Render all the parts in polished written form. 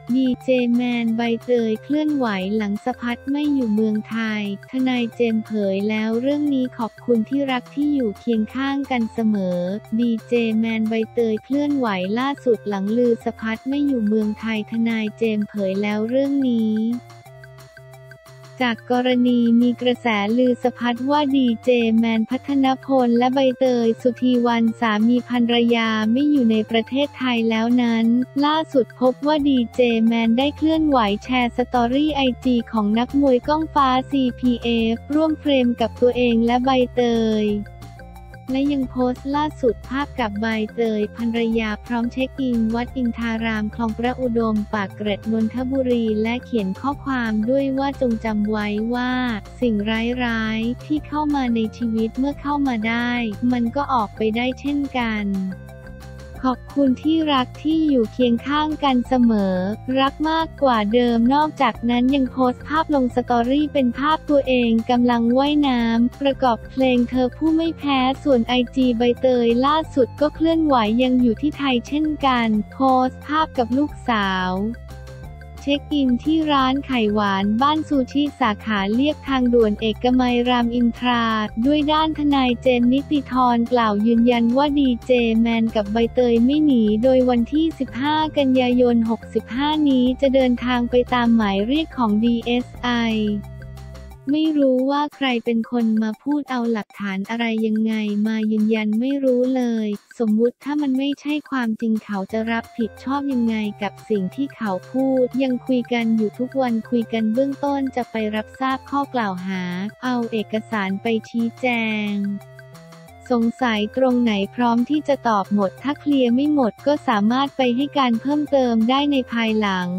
ดีเจแมนใบเตยเคลื่อนไหวหลังสะพัดไม่อยู่เมืองไทยทนายเจมส์เผยแล้วเรื่องนี้ขอบคุณที่รักที่อยู่เคียงข้างกันเสมอดีเจแมนใบเตยเคลื่อนไหวล่าสุดหลังลือสะพัดไม่อยู่เมืองไทยทนายเจมส์เผยแล้วเรื่องนี้จากกรณีมีกระแสลือสะพัดว่าดีเจแมนพัฒนพลและใบเตยสุธีวรรณสามีภรรยาไม่อยู่ในประเทศไทยแล้วนั้นล่าสุดพบว่าดีเจแมนได้เคลื่อนไหวแชร์สตอรี่ไอจีของนักมวยก้องฟ้า CPF ร่วมเฟรมกับตัวเองและใบเตยและยังโพสต์ล่าสุดภาพกับใบเตยภรรยาพร้อมเช็คอินวัดอินทารามคลองพระอุดมปากเกร็ดนนทบุรีและเขียนข้อความด้วยว่าจงจำไว้ว่าสิ่งร้ายๆที่เข้ามาในชีวิตเมื่อเข้ามาได้มันก็ออกไปได้เช่นกันขอบคุณที่รักที่อยู่เคียงข้างกันเสมอรักมากกว่าเดิมนอกจากนั้นยังโพสต์ภาพลงสตอรี่เป็นภาพตัวเองกำลังว่ายน้ำประกอบเพลงเธอผู้ไม่แพ้ส่วนไอจีใบเตยล่าสุดก็เคลื่อนไหวยังอยู่ที่ไทยเช่นกันโพสต์ภาพกับลูกสาวเช็คอินที่ร้านไข่หวานบ้านซูชิสาขาเลียบทางด่วนเอกมัยรามอินทราด้วยด้านทนายเจมส์นิติธรกล่าวยืนยันว่าดีเจแมนกับใบเตยไม่หนีโดยวันที่15กันยายน65นี้จะเดินทางไปตามหมายเรียกของ DSIไม่รู้ว่าใครเป็นคนมาพูดเอาหลักฐานอะไรยังไงมายืนยันไม่รู้เลยสมมุติถ้ามันไม่ใช่ความจริงเขาจะรับผิดชอบยังไงกับสิ่งที่เขาพูดยังคุยกันอยู่ทุกวันคุยกันเบื้องต้นจะไปรับทราบข้อกล่าวหาเอาเอกสารไปชี้แจงสงสัยตรงไหนพร้อมที่จะตอบหมดถ้าเคลียร์ไม่หมดก็สามารถไปให้การเพิ่มเติมได้ในภายหลัง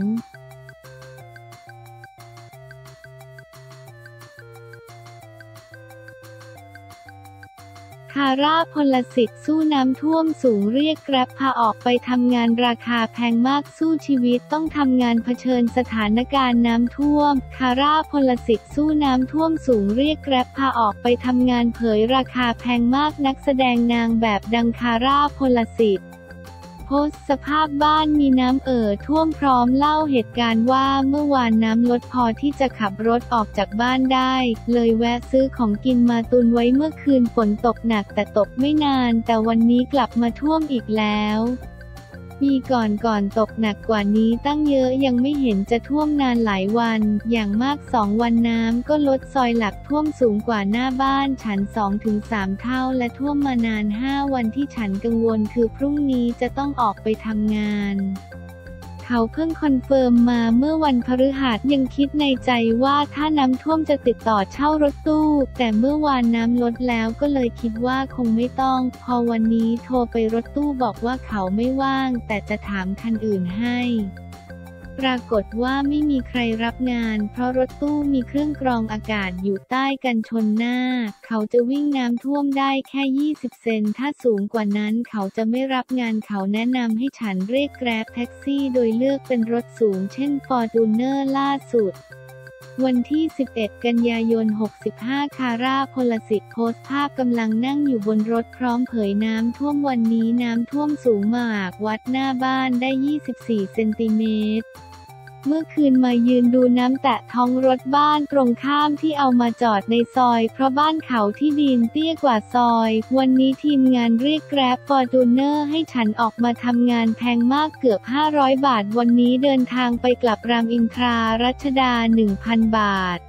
คาร่าพลสิทธิ์สู้น้ำท่วมสูงเรียกแกร็บพาออกไปทำงานราคาแพงมากสู้ชีวิตต้องทำงานเผชิญสถานการณ์น้ำท่วมคาร่าพลสิทธิ์สู้น้ำท่วมสูงเรียกแกร็บพาออกไปทำงานเผยราคาแพงมากนักแสดงนางแบบดังคาร่าพลสิทธิ์โพสต์สภาพบ้านมีน้ำท่วมพร้อมเล่าเหตุการณ์ว่าเมื่อวานน้ำลดพอที่จะขับรถออกจากบ้านได้เลยแวะซื้อของกินมาตุนไว้เมื่อคืนฝนตกหนักแต่ตกไม่นานแต่วันนี้กลับมาท่วมอีกแล้วปีก่อนตกหนักกว่านี้ตั้งเยอะยังไม่เห็นจะท่วมนานหลายวันอย่างมาก2 วันน้ำก็ลดซอยหลักท่วมสูงกว่าหน้าบ้านฉัน 2-3 เท่าและท่วมมานาน5 วันที่ฉันกังวลคือพรุ่งนี้จะต้องออกไปทำงานเขาเพิ่งคอนเฟิร์มมาเมื่อวันพฤหัสยังคิดในใจว่าถ้าน้ำท่วมจะติดต่อเช่ารถตู้แต่เมื่อวานน้ำลดแล้วก็เลยคิดว่าคงไม่ต้องพอวันนี้โทรไปรถตู้บอกว่าเขาไม่ว่างแต่จะถามคันอื่นให้ปรากฏว่าไม่มีใครรับงานเพราะรถตู้มีเครื่องกรองอากาศอยู่ใต้กันชนหน้าเขาจะวิ่งน้ำท่วมได้แค่20 เซนถ้าสูงกว่านั้นเขาจะไม่รับงานเขาแนะนำให้ฉันเรียกแกร็บแท็กซี่โดยเลือกเป็นรถสูงเช่นฟอร์จูเนอร์ล่าสุดวันที่11กันยายน65คาร่าพลสิทธิ์โพสต์ภาพกำลังนั่งอยู่บนรถพร้อมเผยน้ำท่วมวันนี้น้ำท่วมสูงมากวัดหน้าบ้านได้24 เซนติเมตรเมื่อคืนมายืนดูน้ำแตะท้องรถบ้านตรงข้ามที่เอามาจอดในซอยเพราะบ้านเขาที่ดินเตี้ยกว่าซอยวันนี้ทีมงานเรียกแกร็บฟอร์จูเนอร์ให้ฉันออกมาทำงานแพงมากเกือบ500 บาทวันนี้เดินทางไปกลับรามอินทรารัชดา 1,000 บาท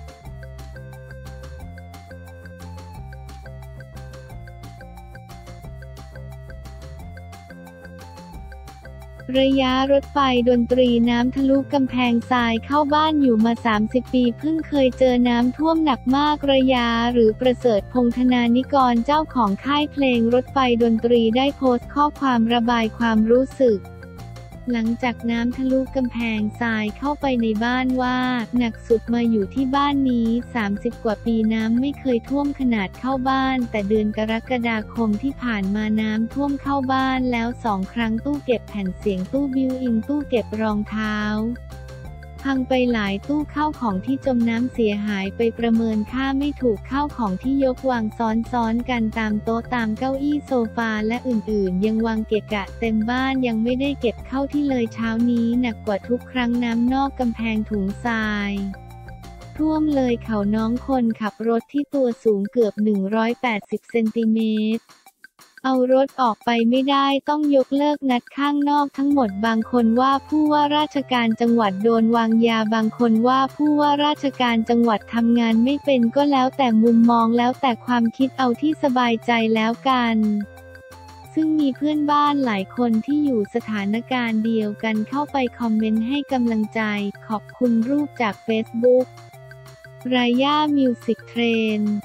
ระยะรถไฟดนตรีน้ำทะลุกำแพงทรายเข้าบ้านอยู่มา30 ปีเพิ่งเคยเจอน้ำท่วมหนักมากระยะหรือประเสริฐพงษ์ธนานิกรเจ้าของค่ายเพลงรถไฟดนตรีได้โพสต์ข้อความระบายความรู้สึกหลังจากน้ำทะลุกำแพงทรายเข้าไปในบ้านว่าหนักสุดมาอยู่ที่บ้านนี้30 กว่าปีน้ำไม่เคยท่วมขนาดเข้าบ้านแต่เดือนกรกฎาคมที่ผ่านมาน้ำท่วมเข้าบ้านแล้ว2 ครั้งตู้เก็บแผ่นเสียงตู้บิวอินตู้เก็บรองเท้าพังไปหลายตู้ข้าวของที่จมน้ำเสียหายไปประเมินค่าไม่ถูกข้าวของที่ยกวางซ้อนๆกันตามโต๊ะตามเก้าอี้โซฟาและอื่นๆยังวางเกะกะเต็มบ้านยังไม่ได้เก็บเข้าที่เลยเช้านี้หนักกว่าทุกครั้งน้ำนอกกำแพงถุงทรายท่วมเลยเขาน้องคนขับรถที่ตัวสูงเกือบ180เซนติเมตรเอารถออกไปไม่ได้ต้องยกเลิกนัดข้างนอกทั้งหมดบางคนว่าผู้ว่าราชการจังหวัดโดนวางยาบางคนว่าผู้ว่าราชการจังหวัดทำงานไม่เป็นก็แล้วแต่มุมมองแล้วแต่ความคิดเอาที่สบายใจแล้วกันซึ่งมีเพื่อนบ้านหลายคนที่อยู่สถานการณ์เดียวกันเข้าไปคอมเมนต์ให้กำลังใจขอบคุณรูปจากเฟซบุ๊กรายย่ามิวสิกเทรนด์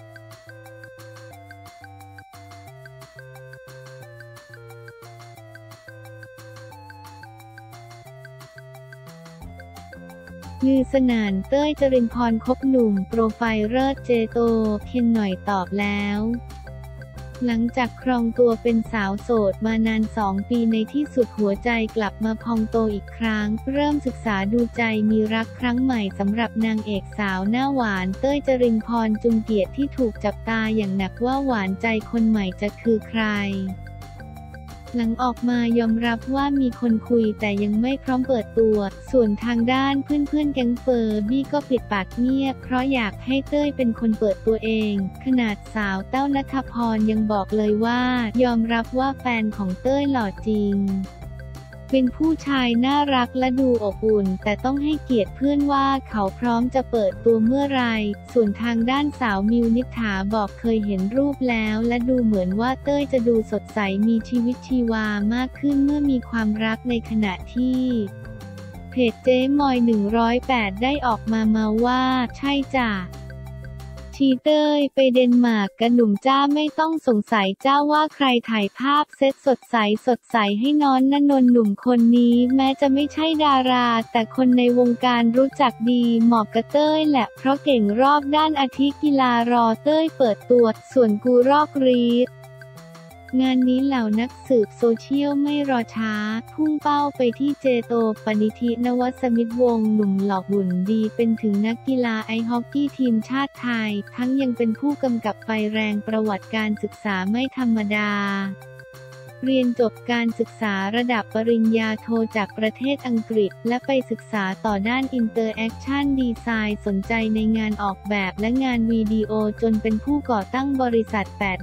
ลือสนั่นเต้ยจรินพรคบหนุ่มโปรไฟล์เลิศเจโตเคนหน่อยตอบแล้วหลังจากครองตัวเป็นสาวโสดมานาน2 ปีในที่สุดหัวใจกลับมาพองโตอีกครั้งเริ่มศึกษาดูใจมีรักครั้งใหม่สำหรับนางเอกสาวหน้าหวานเต้ยจรินพรจุงเกียรติที่ถูกจับตาอย่างหนักว่าหวานใจคนใหม่จะคือใครหลังออกมายอมรับว่ามีคนคุยแต่ยังไม่พร้อมเปิดตัวส่วนทางด้านเพื่อนๆแก๊งเฟอร์บี้ก็ปิดปากเงียบเพราะอยากให้เต้ยเป็นคนเปิดตัวเองขนาดสาวแต้วณัฐพรยังบอกเลยว่ายอมรับว่าแฟนของเต้ยหล่อจริงเป็นผู้ชายน่ารักและดูอบอุ่นแต่ต้องให้เกียรติเพื่อนว่าเขาพร้อมจะเปิดตัวเมื่อไรส่วนทางด้านสาวมิวนิษฐาบอกเคยเห็นรูปแล้วและดูเหมือนว่าเต้ยจะดูสดใสมีชีวิตชีวามากขึ้นเมื่อมีความรักในขณะที่เพจเจ๊มอย108ได้ออกมาว่าใช่จ้ะชีเต้ยไปเดนมาร์กกับหนุ่มจ้าไม่ต้องสงสัยเจ้าว่าใครถ่ายภาพเซตสดใสให้น้อนนนนหนุ่มคนนี้แม้จะไม่ใช่ดาราแต่คนในวงการรู้จักดีเหมาะกับเต้ยแหละเพราะเก่งรอบด้านอาทิกีฬารอเต้ยเปิดตัวส่วนกูรอกรีดงานนี้เหล่านักสืบโซเชียลไม่รอช้าพุ่งเป้าไปที่เจโตปณิธินวสมิตรวงศ์หนุ่มหล่อหุ่นดีเป็นถึงนักกีฬาไอซ์ฮอกกี้ทีมชาติไทยทั้งยังเป็นผู้กำกับไฟแรงประวัติการศึกษาไม่ธรรมดาเรียนจบการศึกษาระดับปริญญาโทจากประเทศอังกฤษและไปศึกษาต่อด้านอินเตอร์แอคชั่นดีไซน์สนใจในงานออกแบบและงานวิดีโอจนเป็นผู้ก่อตั้งบริษัท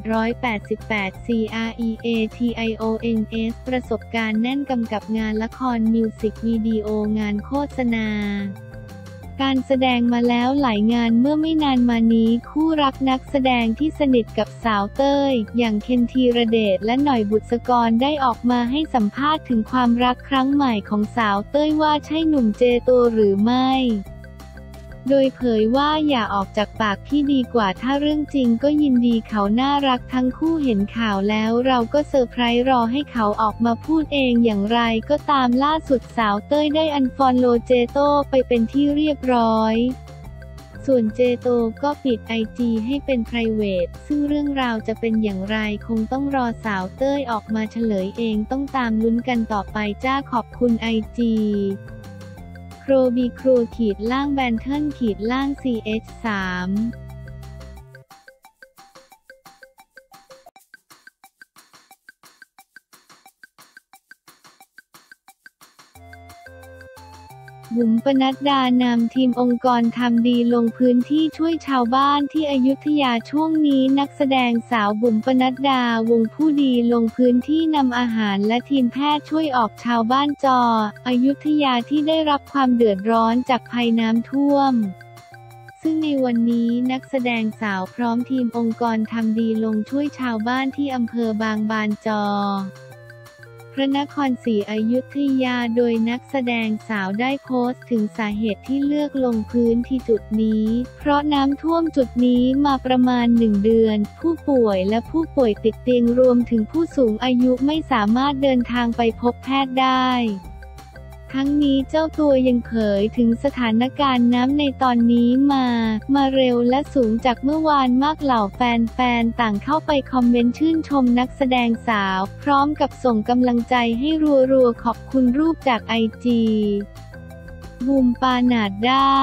888 CREATIONS ประสบการณ์แน่นกำกับงานละครมิวสิกวิดีโองานโฆษณาการแสดงมาแล้วหลายงานเมื่อไม่นานมานี้คู่รักนักแสดงที่สนิทกับสาวเต้ยอย่างเคนธีรเดชและหน่อยบุษกรได้ออกมาให้สัมภาษณ์ถึงความรักครั้งใหม่ของสาวเต้ยว่าใช่หนุ่มเจโตหรือไม่โดยเผยว่าอย่าออกจากปากพี่ดีกว่าถ้าเรื่องจริงก็ยินดีเขาน่ารักทั้งคู่เห็นข่าวแล้วเราก็เซอร์ไพรส์รอให้เขาออกมาพูดเองอย่างไรก็ตามล่าสุดสาวเต้ยได้อันฟอลโลเจโตไปเป็นที่เรียบร้อยส่วนเจโตก็ปิดIGให้เป็นไพรเวทซึ่งเรื่องราวจะเป็นอย่างไรคงต้องรอสาวเต้ยออกมาเฉลยเองต้องตามลุ้นกันต่อไปจ้าขอบคุณIGโครบีโครแบนเทิลCH3บุ๋มปนัดดานำทีมองค์กรทำดีลงพื้นที่ช่วยชาวบ้านที่อยุธยาช่วงนี้นักแสดงสาวบุ๋มปนัดดาวงผู้ดีลงพื้นที่นำอาหารและทีมแพทย์ช่วยออกชาวบ้านอยุธยาที่ได้รับความเดือดร้อนจากภัยน้ำท่วมซึ่งในวันนี้นักแสดงสาวพร้อมทีมองค์กรทำดีลงช่วยชาวบ้านที่อำเภอบางบานพระนครศรีอยุธยาโดยนักแสดงสาวได้โพสต์ถึงสาเหตุที่เลือกลงพื้นที่จุดนี้เพราะน้ำท่วมจุดนี้มาประมาณ1 เดือนผู้ป่วยและผู้ป่วยติดเตียงรวมถึงผู้สูงอายุไม่สามารถเดินทางไปพบแพทย์ได้ทั้งนี้เจ้าตัวยังเผยถึงสถานการณ์น้ำในตอนนี้มาเร็วและสูงจากเมื่อวานมากเหล่าแฟนๆต่างเข้าไปคอมเมนต์ชื่นชมนักแสดงสาวพร้อมกับส่งกำลังใจให้รัวๆขอบคุณรูปจากIG บูมปานาดด้า